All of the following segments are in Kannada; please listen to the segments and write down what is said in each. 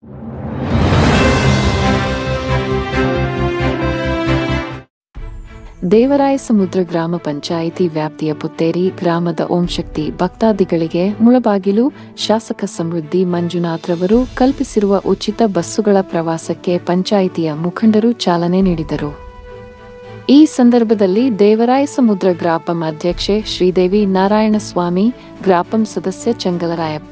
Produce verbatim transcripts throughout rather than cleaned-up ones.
ದೇವರಾಯಸಮುದ್ರ ಗ್ರಾಮ ಪಂಚಾಯಿತಿ ವ್ಯಾಪ್ತಿಯ ಪುತ್ತೇರಿ ಗ್ರಾಮದ ಓಂ ಶಕ್ತಿ ಭಕ್ತಾದಿಗಳಿಗೆ ಮುಳಬಾಗಿಲು ಶಾಸಕ ಸಮೃದ್ಧಿ ಮಂಜುನಾಥ್ರವರು ಕಲ್ಪಿಸಿರುವ ಉಚಿತ ಬಸ್ಸುಗಳ ಪ್ರವಾಸಕ್ಕೆ ಪಂಚಾಯಿತಿಯ ಮುಖಂಡರು ಚಾಲನೆ ನೀಡಿದರು. ಈ ಸಂದರ್ಭದಲ್ಲಿ ದೇವರಾಯಸಮುದ್ರ ಗ್ರಾಪಂ ಅಧ್ಯಕ್ಷೆ ಶ್ರೀದೇವಿ ನಾರಾಯಣಸ್ವಾಮಿ, ಗ್ರಾಪಂ ಸದಸ್ಯ ಚಂಗಲರಾಯಪ್ಪ,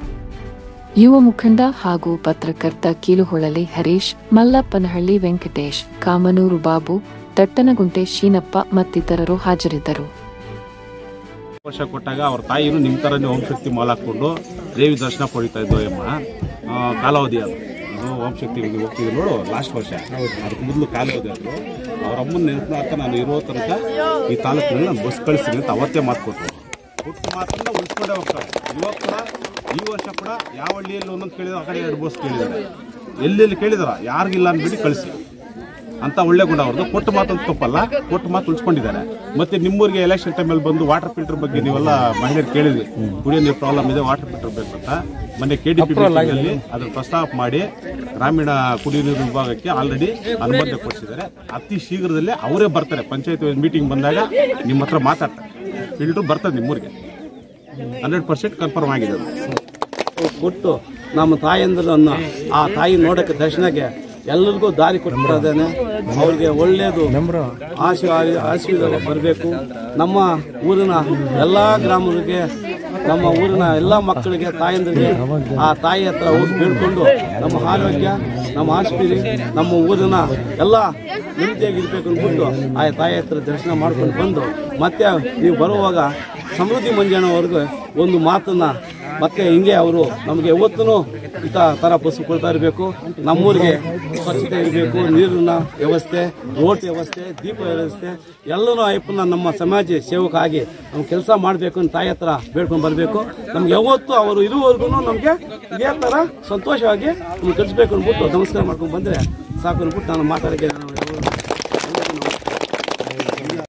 ಯುವ ಮುಖಂಡ ಹಾಗೂ ಪತ್ರಕರ್ತ ಕೀಲುಹೊಳಲಿ ಹರೀಶ್, ಮಲ್ಲಪ್ಪನಹಳ್ಳಿ ವೆಂಕಟೇಶ್, ಕಾಮನೂರು ಬಾಬು, ತಟ್ಟನಗುಂಟೆ ಶೀನಪ್ಪ ಮತ್ತಿತರರು ಹಾಜರಿದ್ದರು. ವರ್ಷ ಕೊಟ್ಟಾಗ ಅವ್ರ ತಾಯಿನೂ ನಿಮ್ಮ ಥರನೇ ಓಂ ಶಕ್ತಿ ಮಾಲ್ ಹಾಕ್ಕೊಂಡು ದೇವಿ ದರ್ಶನ ಪಡಿತಾ ಇದ್ದೋ ಅಮ್ಮ. ಕಾಲಾವಧಿ ಅದು ಓಂ ಶಕ್ತಿ ಹೋಗ್ತಿದ್ರು ನೋಡು, ಲಾಸ್ಟ್ ವರ್ಷ ಅದಕ್ಕೆ ಮೊದಲು ಕಾಲಾವಧಿ ಆದರು. ಅವ್ರ ಅಮ್ಮನ ನೆನಪಿನಾರ್ಥ ನಾನು ಇರೋ ತನಕ ಈ ತಾಲೂಕಿನಲ್ಲಿ ನಾನು ಬಸ್ ಕಳಿಸ್ತೀನಿ ಅಂತ ಅವತ್ತೇ ಮಾತು ಕೊಟ್ಟರು. ಹುಟ್ಟು ಮಾತನ್ನ ಉಳಿಸ್ಕೊಂಡೇ ಹೋಗ್ತಾರೆ. ಇವಾಗ ಕೂಡ ಈ ವರ್ಷ ಕೂಡ ಯಾವ ಹಳ್ಳಿಯಲ್ಲಿ ಒಂದೊಂದು ಕೇಳಿದ್ರು, ಆ ಕಡೆ ಎರಡು ಬಸ್ ಕೇಳಿದ್ದಾರೆ. ಎಲ್ಲೆಲ್ಲಿ ಕೇಳಿದಾರ ಯಾರಿಗಿಲ್ಲ ಅಂದ್ಬಿಟ್ಟು ಕಳಿಸಿ ಅಂತ ಒಳ್ಳೆ ಗುಣ ಅವ್ರದ್ದು. ಕೊಟ್ಟು ಮಾತಂತ ತಪ್ಪಲ್ಲ, ಕೊಟ್ಟು ಮಾತು ಉಳಿಸ್ಕೊಂಡಿದ್ದಾರೆ. ಮತ್ತೆ ನಿಮ್ಮೂರಿಗೆ ಎಲೆಕ್ಷನ್ ಟೈಮಲ್ಲಿ ಬಂದು ವಾಟರ್ ಫಿಲ್ಟರ್ ಬಗ್ಗೆ ನೀವೆಲ್ಲ ಮಹಿಳೆಯರು ಕೇಳಿದ್ವಿ, ಕುಡಿಯೋ ನೀರು ಪ್ರಾಬ್ಲಮ್ ಇದೆ, ವಾಟರ್ ಫಿಲ್ಟರ್ ಬೇಕಂತ. ಮೊನ್ನೆ ಕೆ ಡಿ ಪಿ ಅಲ್ಲಿ ಅದ್ರ ಪ್ರಸ್ತಾಪ ಮಾಡಿ ಗ್ರಾಮೀಣ ಕುಡಿಯುವ ನೀರು ವಿಭಾಗಕ್ಕೆ ಆಲ್ರೆಡಿ ಅನುಮತಿ ಕೊಡಿಸಿದ್ದಾರೆ. ಅತಿ ಶೀಘ್ರದಲ್ಲೇ ಅವರೇ ಬರ್ತಾರೆ. ಪಂಚಾಯತ್ ಮೀಟಿಂಗ್ ಬಂದಾಗ ನಿಮ್ಮ ಹತ್ರ ಮಾತಾಡ್ತಾರೆ. ಫಿಲ್ಟರ್ ಬರ್ತದೆ ನಿಮ್ಮೂರಿಗೆ, ಹಂಡ್ರೆಡ್ ಪರ್ಸೆಂಟ್ ಕನ್ಫರ್ಮ್ ಆಗಿದೆ. ಕೊಟ್ಟು ನಮ್ಮ ತಾಯಂದ್ರನ್ನ ಆ ತಾಯಿ ನೋಡಕ್ಕೆ ದರ್ಶನಕ್ಕೆ ಎಲ್ಲರಿಗೂ ದಾರಿ ಕೊಟ್ಟಿದ್ದೇನೆ. ಅವ್ರಿಗೆ ಒಳ್ಳೆಯದು ಆಶೀ ಆಶೀರ್ವಾದ ಬರಬೇಕು. ನಮ್ಮ ಊರಿನ ಎಲ್ಲ ಗ್ರಾಮಗಳಿಗೆ, ನಮ್ಮ ಊರಿನ ಎಲ್ಲ ಮಕ್ಕಳಿಗೆ, ತಾಯಂದಿರಿಗೆ ಆ ತಾಯಿ ಹತ್ರ ಹೋಗಿ ಬೇಡ್ಕೊಂಡು ನಮ್ಮ ಆರೋಗ್ಯ, ನಮ್ಮ ಆಸ್ಪತ್ರೆ, ನಮ್ಮ ಊರಿನ ಎಲ್ಲ ನೆಮ್ಮದಿಯಾಗಿರ್ಬೇಕು ಅಂದ್ಬಿಟ್ಟು ಆ ತಾಯಿ ಹತ್ರ ದರ್ಶನ ಮಾಡ್ಕೊಂಡು ಬಂದು ಮತ್ತೆ ನೀವು ಬರುವಾಗ ಸಮೃದ್ಧಿ ಮಂಜಣ್ಣವ್ರಿಗೆ ಒಂದು ಮಾತನ್ನ ಮತ್ತೆ ಹಿಂಗೆ ಅವರು ನಮಗೆ ಯಾವತ್ತೂ ಇಂಥ ಥರ ಬಸ್ಸು ಕೊಡ್ತಾ ಇರಬೇಕು. ನಮ್ಮೂರಿಗೆ ಸ್ವಚ್ಛತೆ ಇರಬೇಕು, ನೀರಿನ ವ್ಯವಸ್ಥೆ, ರೋಡ್ ವ್ಯವಸ್ಥೆ, ದೀಪ ವ್ಯವಸ್ಥೆ ಎಲ್ಲನೂ ಅಯ್ಯಪ್ಪನ ನಮ್ಮ ಸಮಾಜ ಸೇವಕ ಆಗಿ ನಾವು ಕೆಲಸ ಮಾಡಬೇಕು ಅಂತ ತಾಯಿ ಹತ್ರ ಬೇಡ್ಕೊಂಡು ಬರಬೇಕು. ನಮ್ಗೆ ಯಾವತ್ತೂ ಅವರು ಇರುವವರೆಗೂ ನಮಗೆ ಇದೇ ಥರ ಸಂತೋಷವಾಗಿ ನಮ್ಗೆ ಕಳಿಸ್ಬೇಕು ಅಂದ್ಬಿಟ್ಟು ನಮಸ್ಕಾರ ಮಾಡ್ಕೊಂಡು ಬಂದರೆ ಸಾಕು ಅಂದ್ಬಿಟ್ಟು ನಾನು ಮಾತಾಡೋಕ್ಕೆ